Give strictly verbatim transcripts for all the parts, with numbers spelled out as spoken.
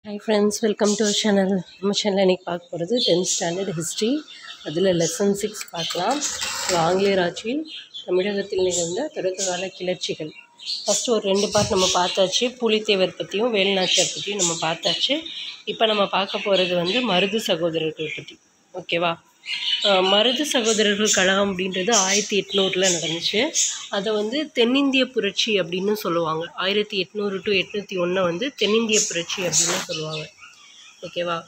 Hi friends, welcome to our channel. நம்ம channel இன்றைக்கி பார்க்க போகிறது டென்த் ஸ்டாண்டர்ட் ஹிஸ்ட்ரி. அதில் லெசன் சிக்ஸ் பார்க்கலாம். ஆங்கிலேயர் ஆட்சியில் தமிழகத்தில் நிகழ்ந்த தொடக்க கால கிளர்ச்சிகள். ஃபஸ்ட்டு ஒரு ரெண்டு பார்ட் நம்ம பார்த்தாச்சு. பூலித்தேவர் பற்றியும் வேலுநாச்சியார் பற்றியும் நம்ம பார்த்தாச்சு. இப்போ நம்ம பார்க்க போகிறது வந்து மருது சகோதரர்கள் பற்றி. ஓகேவா? மருது சகோதரர்கள் கழகம் அப்படின்றது ஆயிரத்தி எட்நூறில் நடந்துச்சு. அதை வந்து தென்னிந்திய புரட்சி அப்படின்னு சொல்லுவாங்க. ஆயிரத்தி எட்நூறு டு எட்நூற்றி ஒன்றை வந்து தென்னிந்திய புரட்சி அப்படின்னு சொல்லுவாங்க. ஓகேவா?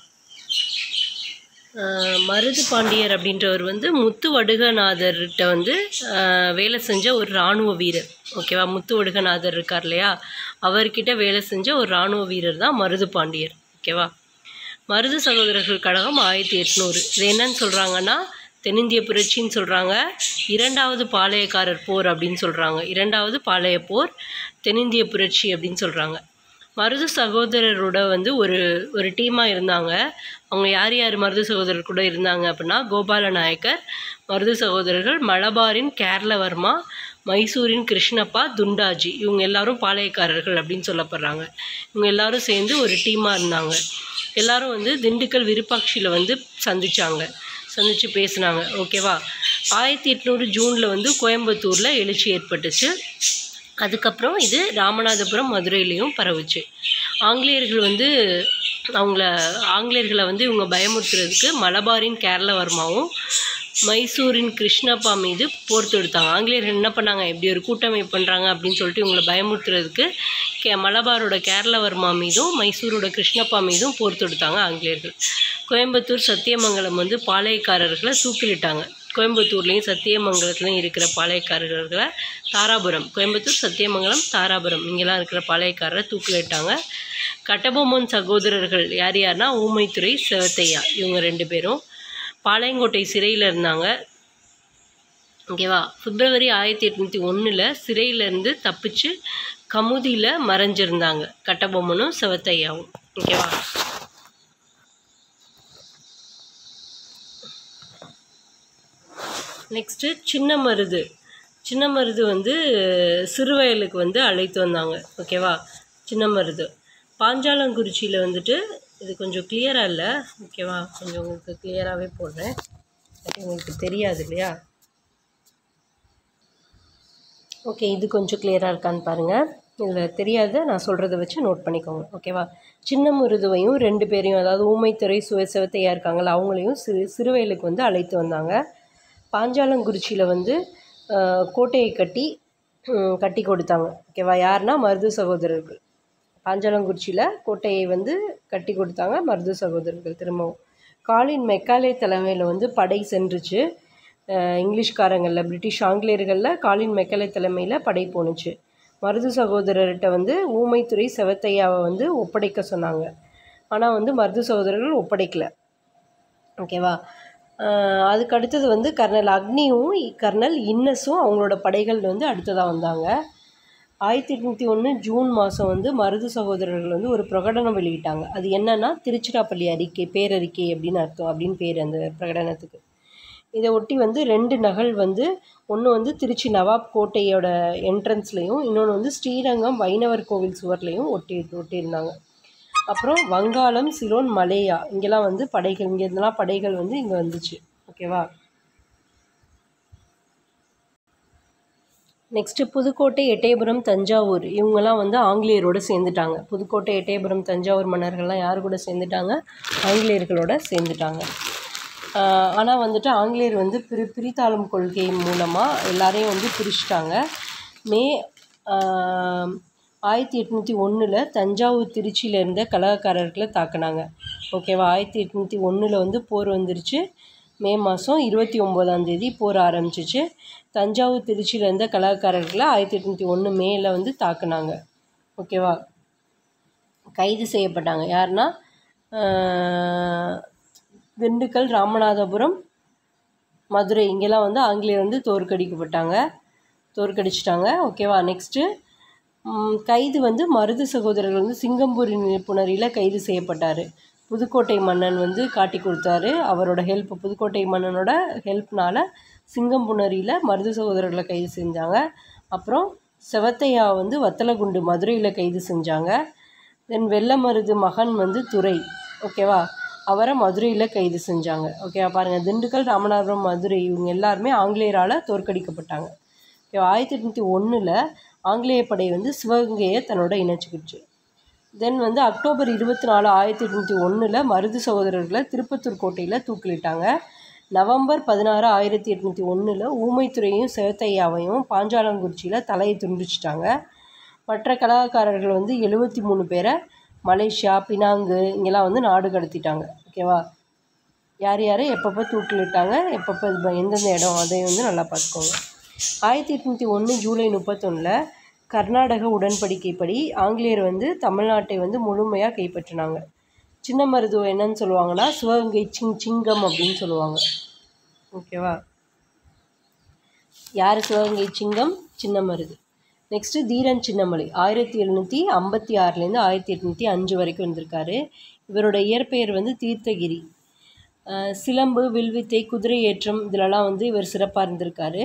மருது பாண்டியர் அப்படின்றவர் வந்து முத்து வடுகநாதர்கிட்ட வந்து வேலை செஞ்ச ஒரு இராணுவ வீரர். ஓகேவா? முத்து வடுகநாதர் இருக்கார் இல்லையா, அவர்கிட்ட வேலை செஞ்ச ஒரு இராணுவ வீரர் தான் மருது பாண்டியர். ஓகேவா? மருது சகோதரர்கள் கழகம் ஆயிரத்தி எட்நூறு இது என்னன்னு சொல்கிறாங்கன்னா தென்னிந்திய புரட்சின்னு சொல்கிறாங்க. இரண்டாவது பாளையக்காரர் போர் அப்படின்னு சொல்கிறாங்க. இரண்டாவது பாளைய போர், தென்னிந்திய புரட்சி அப்படின்னு சொல்கிறாங்க. மருது சகோதரரோட வந்து ஒரு ஒரு டீமாக இருந்தாங்க. அவங்க யார் யார் மருது சகோதரர் கூட இருந்தாங்க அப்படின்னா கோபால நாயக்கர், மருது சகோதரர்கள், மலபாரின் கேரளவர்மா, மைசூரின் கிருஷ்ணப்பா, துண்டாஜி, இவங்க எல்லாரும் பாளையக்காரர்கள் அப்படின்னு சொல்லப்படுறாங்க. இவங்க எல்லாரும் சேர்ந்து ஒரு டீமாக இருந்தாங்க. எல்லோரும் வந்து திண்டுக்கல் விருப்பாட்சியில் வந்து சந்தித்தாங்க, சந்தித்து பேசினாங்க. ஓகேவா? ஆயிரத்தி எட்நூறு ஜூனில் வந்து கோயம்புத்தூரில் எழுச்சி ஏற்பட்டுச்சு. அதுக்கப்புறம் இது ராமநாதபுரம், மதுரையிலையும் பரவுச்சு. ஆங்கிலேயர்கள் வந்து அவங்கள ஆங்கிலேயர்களை வந்து இவங்க பயமுறுத்துறதுக்கு மலபாரின் கேரளவர்மாவும் மைசூரின் கிருஷ்ணப்பா மீது போர் தொடுத்தாங்க. ஆங்கிலேயர்கள் என்ன பண்ணாங்க, இப்படி ஒரு கூட்டமைப்பு பண்ணுறாங்க அப்படின்னு சொல்லிட்டு இவங்களை பயமுறுத்துறதுக்கு கே மலபாரோட கேரளவர்மா மீதும் மைசூரோட கிருஷ்ணப்பா மீதும் போர் தொடுத்தாங்க ஆங்கிலேயர்கள். கோயம்புத்தூர், சத்தியமங்கலம் வந்து பாளையக்காரர்களை தூக்கிலிட்டாங்க. கோயம்புத்தூர்லேயும் சத்தியமங்கலத்துலேயும் இருக்கிற பாளையக்காரர்களை தாராபுரம், கோயம்புத்தூர், சத்தியமங்கலம், தாராபுரம் இங்கெல்லாம் இருக்கிற பாளையக்காரரை தூக்கிலிட்டாங்க. கட்டபொம்மன் சகோதரர்கள் யார் யார்னா ஊமைத்துறை, செவத்தையா, இவங்க ரெண்டு பேரும் பாளையங்கோட்டை சிறையில் இருந்தாங்க. ஓகேவா? பிப்ரவரி ஆயிரத்தி எட்நூற்றி ஒன்றில் சிறையிலேருந்து தப்பிச்சு கமுதியில் மறைஞ்சிருந்தாங்க கட்டபொம்மனும் செவத்தையாவும். ஓகேவா? நெக்ஸ்ட்டு சின்ன மருது. சின்ன மருது வந்து சிறுவயலுக்கு வந்து அழைத்து வந்தாங்க. ஓகேவா? சின்ன மருது பாஞ்சாலங்குறிச்சியில் வந்துட்டு, இது கொஞ்சம் கிளியராக இல்லை. ஓகேவா? கொஞ்சம் உங்களுக்கு கிளியராகவே போடுறேன், உங்களுக்கு தெரியாது இல்லையா? ஓகே, இது கொஞ்சம் கிளியராக இருக்கான்னு பாருங்கள். இதில் தெரியாத நான் சொல்கிறத வச்சு நோட் பண்ணிக்கோங்க. ஓகேவா? சின்ன மருதுவையும் ரெண்டு பேரையும், அதாவது ஊமைத்துறை, சுவ செவத்தையா இருக்காங்களா, அவங்களையும் சிறு சிறுவயலுக்கு வந்து அழைத்து வந்தாங்க. பாஞ்சாலங்குறிச்சியில் வந்து கோட்டையை கட்டி கட்டி கொடுத்தாங்க. ஓகேவா? யாருன்னா மருது சகோதரர்கள். பாஞ்சாலங்குறிச்சியில் கோட்டையை வந்து கட்டி கொடுத்தாங்க மருது சகோதரர்கள். திரும்பவும் காலின் மெக்காலே தலைமையில் வந்து படை சென்றுச்சு. இங்கிலீஷ்காரங்களில், பிரிட்டிஷ் ஆங்கிலேயர்களில் காலின் மெக்காலே தலைமையில் படை போணுச்சு. மருது சகோதரர்கிட்ட வந்து ஊமைத்துறை, செவத்தையாவை வந்து ஒப்படைக்க சொன்னாங்க. ஆனால் வந்து மருது சகோதரர்கள் ஒப்படைக்கலை. ஓகேவா? அதுக்கு அடுத்தது வந்து கர்னல் அக்னியும் கர்னல் இன்னஸும் அவங்களோட படைகள் வந்து அடுத்ததாக வந்தாங்க. ஆயிரத்தி எட்நூற்றி ஒன்று ஜூன் மாதம் வந்து மருது சகோதரர்கள் வந்து ஒரு பிரகடனம் வெளியிட்டாங்க. அது என்னன்னா திருச்சிராப்பள்ளி அறிக்கை, பேரறிக்கை அப்படின்னு அர்த்தம், அப்படின்னு பேர் அந்த பிரகடனத்துக்கு. இதை ஒட்டி வந்து ரெண்டு நகல் வந்து, ஒன்று வந்து திருச்சி நவாப் கோட்டையோட என்ட்ரன்ஸ்லேயும், இன்னொன்று வந்து ஸ்ரீரங்கம் வைணவர் கோவில் சுவர்லேயும் ஒட்டி ஒட்டியிருந்தாங்க. அப்புறம் வங்காளம், சிலோன், மலேயா இங்கெல்லாம் வந்து படைகள், இங்கே இருந்தெல்லாம் படைகள் வந்து இங்கே வந்துச்சு. ஓகேவா? நெக்ஸ்ட்டு புதுக்கோட்டை, எட்டயபுரம், தஞ்சாவூர் இவங்கெல்லாம் வந்து ஆங்கிலேயரோடு சேர்ந்துட்டாங்க. புதுக்கோட்டை, எட்டயபுரம், தஞ்சாவூர் மன்னர்கள்லாம் யார் கூட சேர்ந்துட்டாங்க? ஆங்கிலேயர்களோட சேர்ந்துட்டாங்க. ஆனால் வந்துட்டு ஆங்கிலேயர் வந்து பிரி பிரித்தாளும் கொள்கை மூலமாக எல்லாரையும் வந்து பிரிச்சுட்டாங்க. மே ஆயிரத்தி எட்நூற்றி ஒன்றில் தஞ்சாவூர், திருச்சியில் இருந்த கலகக்காரர்களை தாக்குனாங்க. ஓகேவா? ஆயிரத்தி எட்நூற்றி ஒன்றில் வந்து போர் வந்துருச்சு. மே மாதம் இருபத்தி ஒம்போதாம் தேதி போர் ஆரம்பிச்சிச்சு. தஞ்சாவூர், திருச்சியில் இருந்த கலகக்காரர்களை ஆயிரத்தி எட்நூற்றி ஒன்று மேல வந்து தாக்குனாங்க. ஓகேவா? கைது செய்யப்பட்டாங்க. யாருன்னா திண்டுக்கல், ராமநாதபுரம், மதுரை இங்கெல்லாம் வந்து ஆங்கிலேயர் வந்து தோற்கடிக்கப்பட்டாங்க, தோற்கடிச்சிட்டாங்க. ஓகேவா? நெக்ஸ்ட்டு கைது வந்து மருது சகோதரர்கள் வந்து சிங்கம்பூரி நிப்புணரியில் கைது செய்யப்பட்டார். புதுக்கோட்டை மன்னன் வந்து காட்டி கொடுத்தாரு அவரோட ஹெல்ப். புதுக்கோட்டை மன்னனோட ஹெல்ப்னால் சிங்கம்புணரியில் மருது சகோதரர்களை கைது செஞ்சாங்க. அப்புறம் செவத்தையா வந்து வத்தலகுண்டு, மதுரையில் கைது செஞ்சாங்க. தென் வெள்ளமருது மகன் வந்து துரை, ஓகேவா, அவரை மதுரையில் கைது செஞ்சாங்க. ஓகேவா, பாருங்கள், திண்டுக்கல், ராமநாதபுரம், மதுரை இவங்க எல்லாருமே ஆங்கிலேயரால் தோற்கடிக்கப்பட்டாங்க. ஓகேவா, ஆயிரத்தி எட்நூற்றி ஒன்றில் ஆங்கிலேய படை வந்து சிவகங்கையை தன்னோட இணைச்சிக்கிடுச்சு. தென் வந்து அக்டோபர் இருபத்தி நாலு ஆயிரத்தி எட்நூற்றி ஒன்றில் மருது சகோதரர்களை திருப்பத்தூர் கோட்டையில் தூக்கிலிட்டாங்க. நவம்பர் பதினாறு ஆயிரத்தி எட்நூற்றி ஒன்றில் ஊமைத்துறையும் சிவத்தையாவையும் பாஞ்சாலங்குறிச்சியில் தலையை துண்டிச்சிட்டாங்க. மற்ற கலகக்காரர்கள் வந்து எழுபத்தி மூணு பேரை மலேசியா, பினாங்கு இங்கெல்லாம் வந்து நாடு கடத்திட்டாங்க. ஓகேவா, யார் யார் எப்பப்போ தூக்கிலிட்டாங்க, எப்பப்போ எந்தெந்த இடம், அதை வந்து நல்லா பார்த்துக்கோங்க. ஆயிரத்தி எட்நூற்றி ஒன்று ஜூலை முப்பத்தொன்னில் கர்நாடக உடன்படிக்கைப்படி ஆங்கிலேயர் வந்து தமிழ்நாட்டை வந்து முழுமையாக கைப்பற்றினாங்க. சின்ன மருதுவம் என்னன்னு சொல்லுவாங்கன்னா சிவகங்கை சிங் சிங்கம் அப்படின்னு சொல்லுவாங்க. ஓகேவா, யார் சிவகங்கை சிங்கம்? சின்ன மருது. நெக்ஸ்ட்டு தீரன் சின்னமலை ஆயிரத்தி எழுநூற்றி ஐம்பத்தி ஆறுலேருந்து ஆயிரத்தி எட்நூற்றி அஞ்சு வரைக்கும் இருந்திருக்காரு. இவரோட இயற்பெயர் வந்து தீர்த்தகிரி. சிலம்பு, வில்வித்தை, குதிரை ஏற்றம் இதிலெல்லாம் வந்து இவர் சிறப்பாக இருந்திருக்காரு.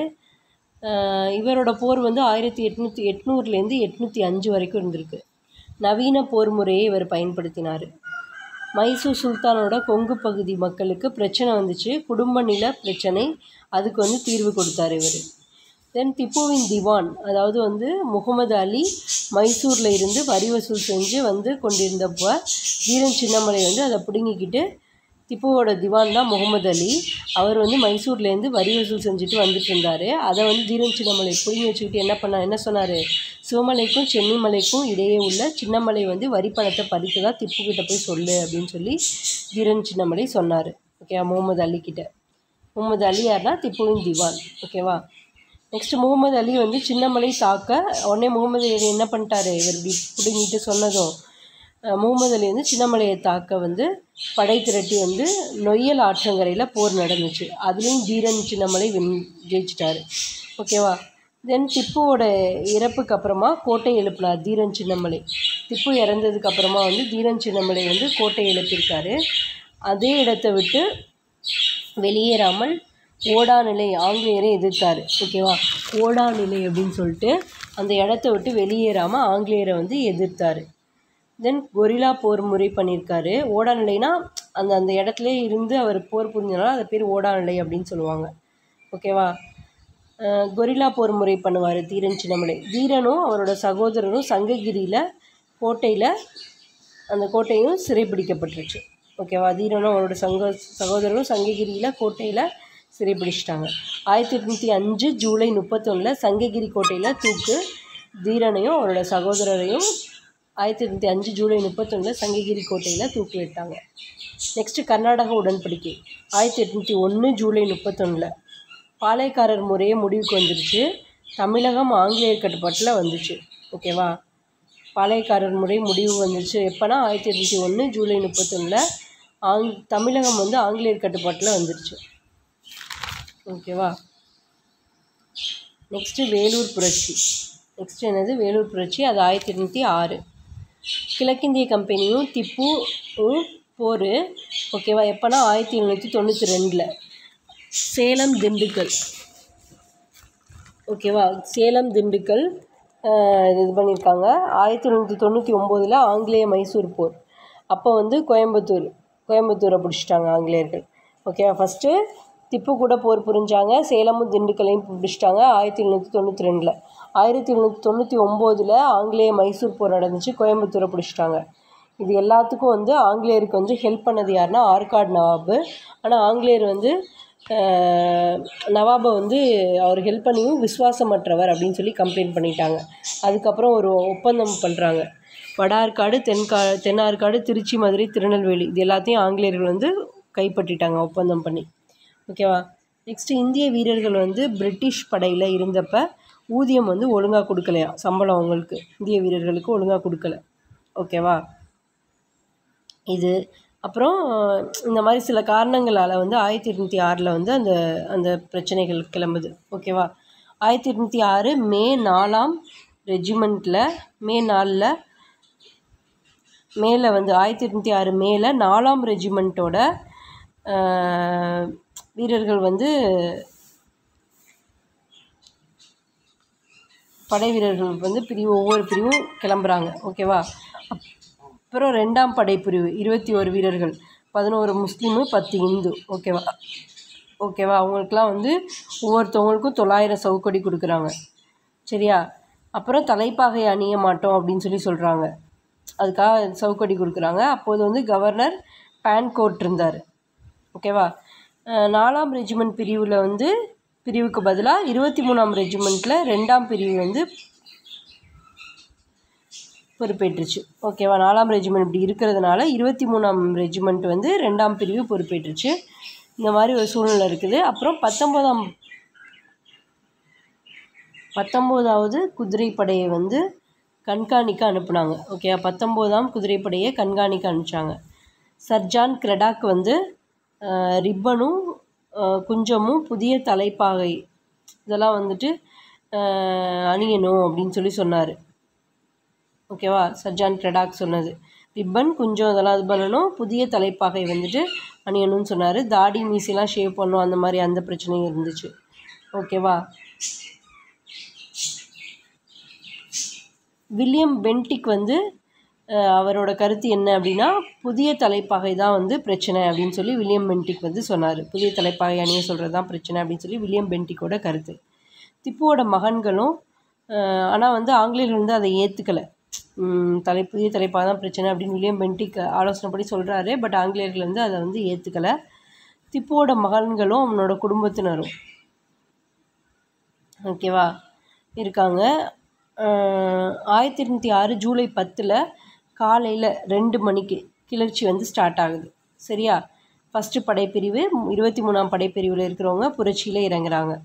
இவரோட போர் வந்து ஆயிரத்தி எட்நூற்றி எட்நூறுலேருந்து எட்நூற்றி அஞ்சு வரைக்கும் இருந்திருக்கு. நவீன போர் முறையை இவர் பயன்படுத்தினார். மைசூர் சுல்தானோட கொங்கு பகுதி மக்களுக்கு பிரச்சனை வந்துச்சு, குடும்ப நில பிரச்சனை, அதுக்கு வந்து தீர்வு கொடுத்தார் இவர். தென் திப்புவின் திவான், அதாவது வந்து முகமது அலி மைசூரில் இருந்து வரி வசூல் செஞ்சு வந்து கொண்டிருந்தப்போ தீரன் சின்னமலை வந்து அதை பிடுங்கிக்கிட்டு, திப்புவோட திவான் தான் முகமது அலி, அவர் வந்து மைசூர்லேருந்து வரி வசூல் செஞ்சுட்டு வந்துட்டு இருந்தார். அதை வந்து தீரன் சின்னமலை பிடுங்கி வச்சுக்கிட்டு என்ன பண்ண என்ன சொன்னார், சிவமலைக்கும் சென்னிமலைக்கும் இடையே உள்ள சின்னமலை வந்து வரி பணத்தை பறித்ததா திப்புக்கிட்ட போய் சொல்லு அப்படின்னு சொல்லி தீரன் சின்னமலை சொன்னார். ஓகேவா, முகமது அலிக்கிட்ட. முகமது அலி யார்னா திப்புவின் திவான். ஓகேவா, நெக்ஸ்ட்டு முகமது அலி வந்து சின்னமலை தாக்க உடனே முகமது அலி என்ன பண்ணிட்டாரு, இவர் இப்படி பிடுங்கிட்டு சொன்னதும் முகமது அலி வந்து சின்னமலையை தாக்க வந்து படை திரட்டி வந்து நொய்யல் ஆற்றங்கரையில் போர் நடந்துச்சு. அதுலேயும் தீரன் சின்னமலை வின் ஜெயிச்சிட்டாரு. ஓகேவா, தென் திப்புவோட இறப்புக்கு அப்புறமா கோட்டை எழுப்பினார் தீரன் சின்னமலை. திப்பு இறந்ததுக்கு அப்புறமா வந்து தீரன் சின்னமலை வந்து கோட்டை எழுப்பியிருக்காரு. அதே இடத்த விட்டு வெளியேறாமல் ஓடாநிலை ஆங்கிலேயரை எதிர்த்தார். ஓகேவா, ஓடாநிலை அப்படின்னு சொல்லிட்டு அந்த இடத்த விட்டு வெளியேறாமல் ஆங்கிலேயரை வந்து எதிர்த்தார். தென் கொரில்லா போர் முறை பண்ணியிருக்காரு. ஓடாநிலைனா அந்த அந்த இடத்துல இருந்து அவர் போர் புரிஞ்சனால அது பேர் ஓடாநிலை அப்படின்னு சொல்லுவாங்க. ஓகேவா, கொரில்லா போர் முறை பண்ணுவார் தீரன் சின்னமலை. தீரனும் அவரோட சகோதரரும் சங்ககிரியில் கோட்டையில் அந்த கோட்டையும் சிறைப்பிடிக்கப்பட்டுருச்சு. ஓகேவா, தீரனும் அவரோட சங்க சகோதரரும் சங்ககிரியில் கோட்டையில் சிறைப்பிடிச்சிட்டாங்க. ஆயிரத்தி எட்நூற்றி அஞ்சு ஜூலை முப்பத்தொன்னில் சங்ககிரி கோட்டையில் தூக்கு தீரனையும் அவரோட சகோதரரையும் ஆயிரத்தி எட்நூற்றி அஞ்சு ஜூலை முப்பத்தொன்னில் சங்ககிரி கோட்டையில் தூக்கிலிட்டாங்க. நெக்ஸ்ட்டு கர்நாடக உடன்படிக்கை ஆயிரத்தி எட்நூற்றி ஒன்று ஜூலை முப்பத்தொன்னில் பாளையக்காரர் முறையே முடிவுக்கு வந்துருச்சு. தமிழகம் ஆங்கிலேயர் கட்டுப்பாட்டில் வந்துச்சு. ஓகேவா, பாளையக்காரர் முறை முடிவு வந்துச்சு எப்போனா ஆயிரத்தி எட்நூற்றி ஒன்று ஜூலை முப்பத்தொன்னில் ஆங் தமிழகம் வந்து ஆங்கிலேயர் கட்டுப்பாட்டில் வந்துருச்சு. ஓகேவா, நெக்ஸ்ட்டு வேலூர் புரட்சி. நெக்ஸ்ட்டு என்னது, வேலூர் புரட்சி. அது ஆயிரத்தி எட்நூற்றி ஆறு. கிழக்கிந்திய கம்பெனியும் திப்புவும் போர். ஓகேவா, எப்போனா ஆயிரத்தி எழுநூற்றி தொண்ணூற்றி ரெண்டில் சேலம் திண்டுக்கல். ஓகேவா, சேலம் திண்டுக்கல் இது பண்ணியிருக்காங்க. ஆயிரத்தி எழுநூற்றி தொண்ணூற்றி ஒம்போதில் ஆங்கிலேய மைசூர் போர். அப்போ வந்து கோயம்புத்தூர் கோயம்புத்தூரை பிடிச்சிட்டாங்க ஆங்கிலேயர்கள். ஓகேவா, ஃபஸ்ட்டு திப்பு கூட போர் புரிஞ்சாங்க, சேலமும் திண்டுக்கல்லையும் பிடிச்சிட்டாங்க ஆயிரத்தி எழுநூற்றி தொண்ணூற்றி ரெண்டில். ஆயிரத்தி எழுநூற்றி தொண்ணூற்றி ஒம்போதில் ஆங்கிலேய மைசூர் போர் நடந்துச்சு, கோயம்புத்தூரை பிடிச்சிட்டாங்க. இது எல்லாத்துக்கும் வந்து ஆங்கிலேயருக்கு வந்து ஹெல்ப் பண்ணது யாருன்னா ஆற்காடு நவாபு. ஆனால் ஆங்கிலேயர் வந்து நவாபை வந்து அவர் ஹெல்ப் பண்ணியும் விசுவாசமற்றவர் அப்படின்னு சொல்லி கம்ப்ளைண்ட் பண்ணிட்டாங்க. அதுக்கப்புறம் ஒரு ஒப்பந்தம் பண்ணுறாங்க. வட ஆற்காடு, தென்கா தென்னாற்காடு, திருச்சி, மதுரை, திருநெல்வேலி இது எல்லாத்தையும் ஆங்கிலேயர்கள் வந்து கைப்பற்றிட்டாங்க ஒப்பந்தம் பண்ணி. ஓகேவா, நெக்ஸ்ட்டு இந்திய வீரர்கள் வந்து பிரிட்டிஷ் படையில் இருந்தப்போ ஊதியம் வந்து ஒழுங்காக கொடுக்கலையா, சம்பளம் அவங்களுக்கு இந்திய வீரர்களுக்கு ஒழுங்காக கொடுக்கல. ஓகேவா, இது அப்புறம் இந்த மாதிரி சில காரணங்களால் வந்து ஆயிரத்தி எட்நூற்றி ஆறில் வந்து அந்த அந்த பிரச்சனைகள் கிளம்புது. ஓகேவா, ஆயிரத்தி எட்நூற்றி ஆறு மே நாலாம் ரெஜிமெண்ட்டில் மே நாலில் மேலே வந்து ஆயிரத்தி எட்நூற்றி ஆறு மேலே நாலாம் ரெஜிமெண்ட்டோட வீரர்கள் வந்து படை வீரர்கள் வந்து பிரிவு ஒவ்வொரு பிரிவும் கிளம்புறாங்க. ஓகேவா, அப்புறம் ரெண்டாம் படைப்பிரிவு இருபத்தி ஒரு வீரர்கள், பதினோரு முஸ்லீமு பத்து இந்து. ஓகேவா ஓகேவா அவங்களுக்குலாம் வந்து ஒவ்வொருத்தவங்களுக்கும் தொள்ளாயிரம் சவுக்கடி கொடுக்குறாங்க. சரியா? அப்புறம் தலைப்பாகை அணிய மாட்டோம் அப்படின்னு சொல்லி சொல்கிறாங்க. அதுக்காக சவுக்கடி கொடுக்குறாங்க. அப்போது வந்து கவர்னர் பேன்கோட் இருந்தார். ஓகேவா? நாலாம் ரெஜிமெண்ட் பிரிவில் வந்து பிரிவுக்கு பதிலாக இருபத்தி மூணாம் ரெஜிமெண்ட்டில் ரெண்டாம் பிரிவு வந்து பொறுப்பேற்றுச்சு. ஓகேவா? நாலாம் ரெஜிமெண்ட் இப்படி இருக்கிறதுனால இருபத்தி மூணாம் ரெஜிமெண்ட் வந்து ரெண்டாம் பிரிவு பொறுப்பேற்றுச்சு. இந்த மாதிரி ஒரு சூழ்நிலை இருக்குது. அப்புறம் பத்தொம்போதாம் பத்தொம்போதாவது குதிரைப்படையை வந்து கண்காணிக்க அனுப்புனாங்க. ஓகே, பத்தொம்போதாம் குதிரைப்படையை கண்காணிக்க அனுப்பிச்சாங்க. சர்ஜான் கிரடாக் வந்து ரிப்பனும் குஞ்சமும் புதிய தலைப்பாகை இதெல்லாம் வந்துட்டு அணியணும் அப்படின்னு சொல்லி சொன்னார். ஓகேவா? சர்ஜான் கிரடாக் சொன்னது ரிப்பன் குஞ்சம் இதெல்லாம் இது பண்ணணும், புதிய தலைப்பாகை வந்துட்டு அணியணும்னு சொன்னார். தாடி மீசெல்லாம் ஷேவ் பண்ணணும், அந்த மாதிரி அந்த பிரச்சனையும் இருந்துச்சு. ஓகேவா? வில்லியம் பென்டிக் வந்து அவரோட கருத்து என்ன அப்படின்னா, புதிய தலைப்பாகை தான் வந்து பிரச்சனை அப்படின்னு சொல்லி வில்லியம் பென்டிக் வந்து சொன்னார். புதிய தலைப்பாகை அணிய சொல்கிறது தான் பிரச்சனை அப்படின்னு சொல்லி வில்லியம் பென்டிக்கோட கருத்து. திப்புவோட மகன்களும் ஆனால் வந்து ஆங்கிலேயர்கள் வந்து அதை ஏற்றுக்கலை. தலை புதிய தலைப்பாக தான் பிரச்சனை அப்படின்னு வில்லியம் பென்டிக் ஆலோசனைப்படி சொல்கிறாரு. பட் ஆங்கிலேயர்கள் வந்து அதை வந்து ஏற்றுக்கலை. திப்புவோட மகன்களும் அவனோட குடும்பத்தினரும் ஓகேவா இருக்காங்க. ஆயிரத்தி எட்நூற்றி ஆறு ஜூலை பத்தில் காலையில் ரெண்டு மணிக்கு கிளர்ச்சி வந்து ஸ்டார்ட் ஆகுது. சரியா? ஃபஸ்ட்டு படைப்பிரிவு இருபத்தி மூணாம் படைப்பிரிவில் இருக்கிறவங்க புரட்சியில் இறங்குறாங்க.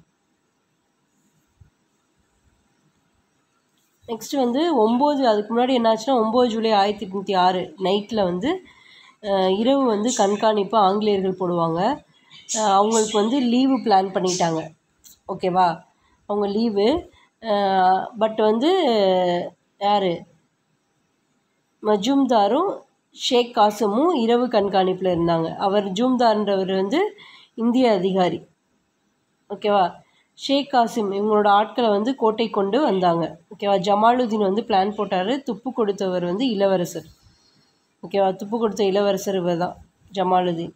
நெக்ஸ்ட்டு வந்து ஒம்பது அதுக்கு முன்னாடி என்னாச்சுன்னா ஒம்பது ஜூலை ஆயிரத்தி எட்நூற்றி ஆறு நைட்டில் வந்து இரவு வந்து கண்காணிப்பு ஆங்கிலேயர்கள் போடுவாங்க. அவங்களுக்கு வந்து லீவு பிளான் பண்ணிட்டாங்க. ஓகேவா? அவங்க லீவு பட் வந்து யார் மஜூம்தாரும் ஷேக் காசிமும் இரவு கண்காணிப்பில் இருந்தாங்க. அவர் ஜூம்தார்ன்றவர் வந்து இந்திய அதிகாரி. ஓகேவா? ஷேக் காசிம் இவங்களோட ஆட்களை வந்து கோட்டை கொண்டு வந்தாங்க. ஓகேவா? ஜமாலுதீன் வந்து பிளான் போட்டார். துப்பு கொடுத்தவர் வந்து இளவரசர். ஓகேவா? துப்பு கொடுத்த இளவரசர் இவர் தான் ஜமாலுதீன்.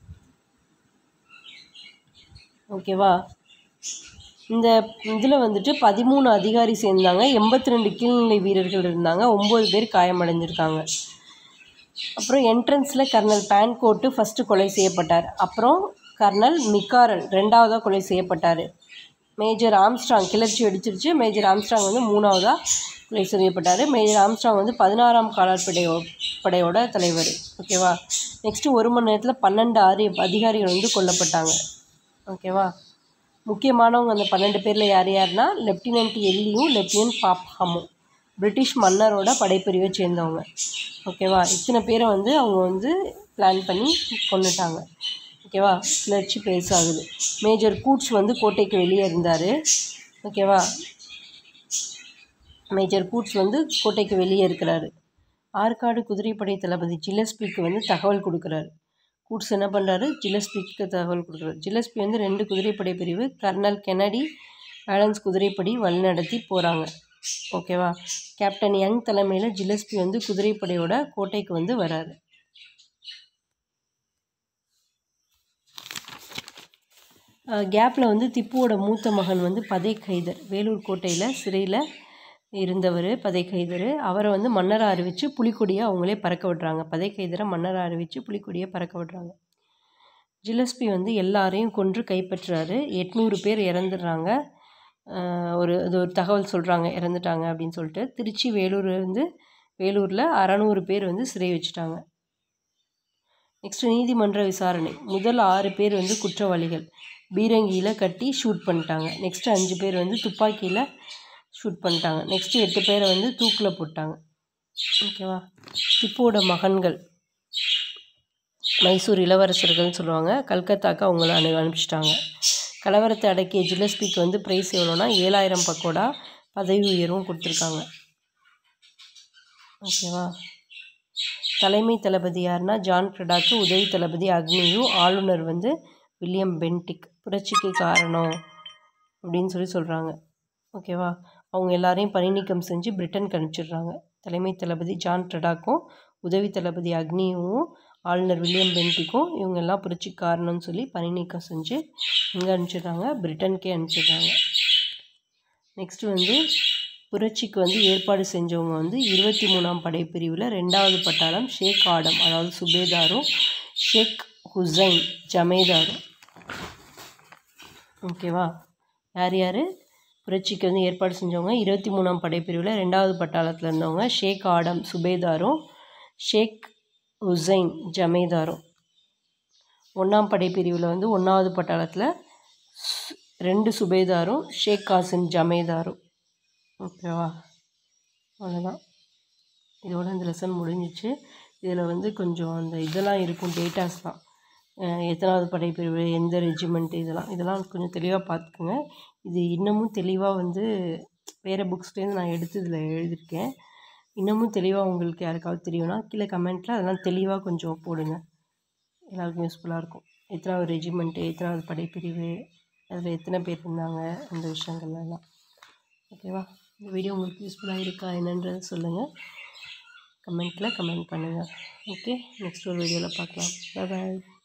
ஓகேவா? இந்த இதில் வந்துட்டு பதிமூணு அதிகாரி சேர்ந்தாங்க. எண்பத்தி ரெண்டு கீழ்நிலை வீரர்கள் இருந்தாங்க. ஒம்பது பேர் காயமடைஞ்சிருக்காங்க. அப்புறம் என்ட்ரன்ஸில் கர்னல் பேன்கோட்டு ஃபஸ்ட்டு கொலை செய்யப்பட்டார். அப்புறம் கர்னல் மிக்காரல் ரெண்டாவதாக கொலை செய்யப்பட்டார். மேஜர் ஆம்ஸ்ட்ராங் கிளர்ச்சி வெடிச்சிருச்சு. மேஜர் ஆம்ஸ்ட்ராங் வந்து மூணாவதாக கொலை செய்யப்பட்டார். மேஜர் ஆம்ஸ்ட்ராங் வந்து பதினாறாம் காலாட்படையோ படையோட தலைவர். ஓகேவா? நெக்ஸ்ட்டு ஒரு மணி நேரத்தில் பன்னெண்டு ஆறு அதிகாரிகள் வந்து கொல்லப்பட்டாங்க. ஓகேவா? முக்கியமானவங்க அந்த பன்னெண்டு பேரில் யார் யாருன்னா லெப்டினன்ட் எல்லியும் லெப்டினன்ட் பாப்ஹாமும் பிரிட்டிஷ் மன்னரோட படைப்பிரிவை சேர்ந்தவங்க. ஓகேவா? இத்தனை பேரை வந்து அவங்க வந்து பிளான் பண்ணி கொண்டுட்டாங்க. ஓகேவா? கிளர்ச்சி பெருசாகுது. மேஜர் கூட்ஸ் வந்து கோட்டைக்கு வெளியே இருந்தார். ஓகேவா? மேஜர் கூட்ஸ் வந்து கோட்டைக்கு வெளியே இருக்கிறாரு. ஆற்காடு குதிரைப்படை தளபதி ஜில்லஸ்பிக்கு வந்து தகவல் கொடுக்குறாரு. கூட்ஸ் என்ன பண்ணுறாரு? ஜில்லஸ்பிக்கு தகவல் கொடுக்குறாரு. ஜில்லஸ்பி வந்து ரெண்டு குதிரைப்படை பிரிவு கர்னல் கெனடி வேலன்ஸ் குதிரைப்படி வழிநடத்தி போகிறாங்க. ஓகேவா? கேப்டன் யங் தலைமையில் ஜில்லஸ்பி வந்து குதிரைப்படையோட கோட்டைக்கு வந்து வராரு. கேப்பில் வந்து திப்புவோட மூத்த மகன் வந்து பதைக் ஹைதர் வேலூர் கோட்டையில் சிறையில் இருந்தவர். பதைக் ஹைதர் அவரை வந்து மன்னரை அறிவித்து புலிக்கொடியை அவங்களே பறக்க விடுறாங்க. பதைக் ஹைதரை மன்னரை அறிவித்து புலிக்கொடியை பறக்க விடுறாங்க. ஜில்லஸ்பி வந்து எல்லாரையும் கொன்று கைப்பற்றுறாரு. எட்நூறு பேர் இறந்துடுறாங்க. ஒரு அது ஒரு தகவல் சொல்கிறாங்க இறந்துட்டாங்க அப்படின்னு சொல்லிட்டு. திருச்சி வேலூர் வந்து வேலூரில் அறநூறு பேர் வந்து சிறை வச்சுட்டாங்க. நெக்ஸ்ட்டு நீதிமன்ற விசாரணை. முதல் ஆறு பேர் வந்து குற்றவாளிகள் பீரங்கியில் கட்டி ஷூட் பண்ணிட்டாங்க. நெக்ஸ்ட்டு அஞ்சு பேர் வந்து துப்பாக்கியில் ஷூட் பண்ணிட்டாங்க. நெக்ஸ்ட்டு எட்டு பேரை வந்து தூக்கில் போட்டாங்க. ஓகேவா? திப்புவோட மகன்கள் மைசூர் இளவரசர்கள்னு சொல்லுவாங்க. கல்கத்தாக்கு அவங்கள அனு அனுப்பிச்சிட்டாங்க. கலவரத்தை அடக்கிய ஜில்லஸ்பிக்கு வந்து ப்ரைஸ் எவ்வளோனா ஏழாயிரம் பக்கோடா பதவி உயர்வும் கொடுத்துருக்காங்க. ஓகேவா? தலைமை தளபதி யாருன்னா ஜான் கிரடாக்கு, உதவி தளபதி அக்னியு, ஆளுநர் வந்து வில்லியம் பென்டிக். புரட்சிக்கு காரணம் அப்படின்னு சொல்லி சொல்கிறாங்க. ஓகேவா? அவங்க எல்லாரையும் பணி நீக்கம் செஞ்சு பிரிட்டனுக்கு அனுப்பிச்சிடுறாங்க. தலைமை தளபதி ஜான் கிரடாக்கும் உதவி தளபதி அக்னியும் ஆளுநர் வில்லியம் பென்டிக்கும் இவங்கெல்லாம் புரட்சி காரணம்னு சொல்லி பணி நீக்கம் செஞ்சு எங்கே அனுப்பிச்சிடுறாங்க, பிரிட்டனுக்கே அனுப்பிச்சிடுறாங்க. நெக்ஸ்ட்டு வந்து புரட்சிக்கு வந்து ஏற்பாடு செஞ்சவங்க வந்து இருபத்தி மூணாம் படைப்பிரிவில் ரெண்டாவது பட்டாளம் ஷேக் ஆடம், அதாவது சுபேதாரும், ஷேக் ஹுசைன் ஜமேதாரும். ஓகேவா? யார் யார் புரட்சிக்கு வந்து ஏற்பாடு செஞ்சவங்க? இருபத்தி மூணாம் படைப்பிரிவில் ரெண்டாவது பட்டாளத்தில் இருந்தவங்க ஷேக் ஆடம் சுபேதாரும், ஷேக் ஹுசைன் ஜமேதாரும். ஒன்றாம் படைப்பிரிவில் வந்து ஒன்றாவது பட்டாளத்தில் ரெண்டு சுபேதாரும், ஷேக் காசிம் ஜமேதாரும். ஓகேவா? அவ்வளோதான். இதோட இந்த லெசன் முடிஞ்சிச்சு. இதில் வந்து கொஞ்சம் அந்த இதெல்லாம் இருக்கும், டேட்டாஸ்லாம், எத்தனாவது படைப்பிரிவு, எந்த ரெஜிமெண்ட், இதெல்லாம் இதெல்லாம் கொஞ்சம் தெளிவாக பார்த்துக்குங்க. இது இன்னமும் தெளிவாக வந்து வேறு புக்ஸ்லேருந்து நான் எடுத்து இதில் எழுதியிருக்கேன். இன்னமும் தெளிவாக உங்களுக்கு யாருக்காவது தெரியும்னா கீழே கமெண்ட்டில் அதெல்லாம் தெளிவாக கொஞ்சம் போடுங்க, எல்லாருக்கும் யூஸ்ஃபுல்லாக இருக்கும். எத்தனாவது ரெஜிமெண்ட்டு, எத்தனாவது படைப்பிரிவு, அதில் எத்தனை பேர் இருந்தாங்க, அந்த விஷயங்கள்லாம். ஓகேவா? இந்த வீடியோ உங்களுக்கு யூஸ்ஃபுல்லாக இருக்கா என்னன்றதை சொல்லுங்கள், கமெண்ட்டில் கமெண்ட் பண்ணுங்கள். ஓகே, நெக்ஸ்ட் ஒரு வீடியோவில் பார்க்கலாம். பாய் பாய்.